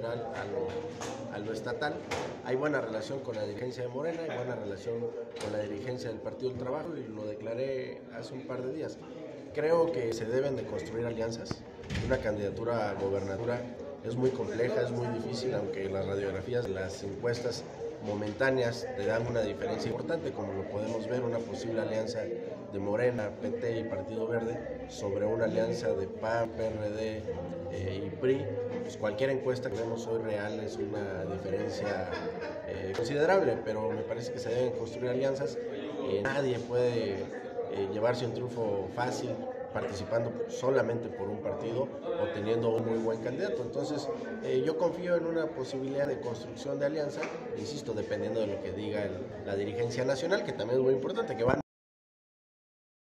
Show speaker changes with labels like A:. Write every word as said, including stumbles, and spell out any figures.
A: federal a lo, a lo estatal. Hay buena relación con la dirigencia de Morena, hay buena relación con la dirigencia del Partido del Trabajo y lo declaré hace un par de días. Creo que se deben de construir alianzas. Una candidatura a gobernatura es muy compleja, es muy difícil, aunque las radiografías, las encuestas momentáneas te dan una diferencia importante, como lo podemos ver, una posible alianza de Morena, P T y Partido Verde sobre una alianza de P A N, P R D eh, y P R I. Pues cualquier encuesta que vemos hoy real es una diferencia eh, considerable, pero me parece que se deben construir alianzas. Eh, nadie puede eh, llevarse un triunfo fácil participando solamente por un partido o teniendo un muy buen candidato. Entonces, eh, yo confío en una posibilidad de construcción de alianza, insisto, dependiendo de lo que diga el, la dirigencia nacional, que también es muy importante, que van